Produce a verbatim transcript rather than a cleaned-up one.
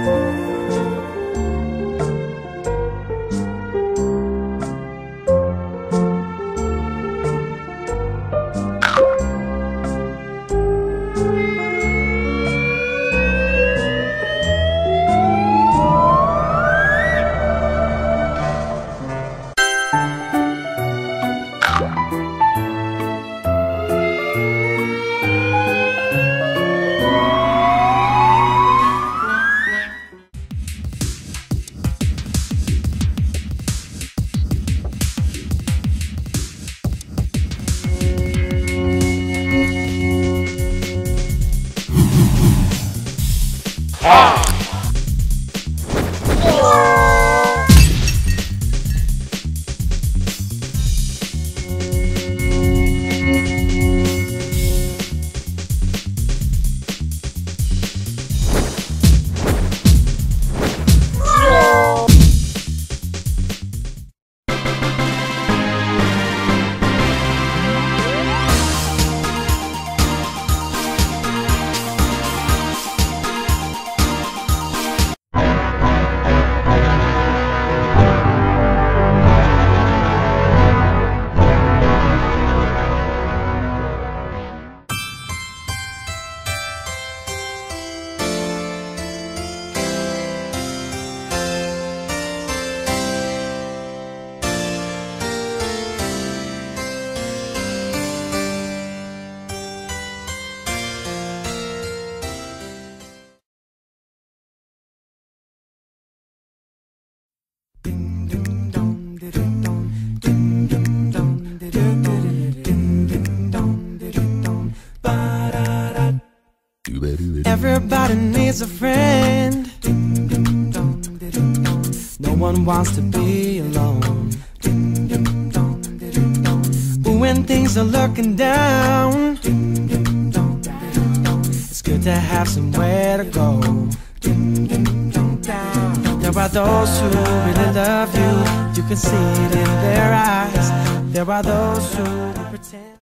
Everybody needs a friend. No one wants to be alone. But when things are looking down, it's good to have somewhere to go. There are those who really love you. You can see it in their eyes. There are those who pretend.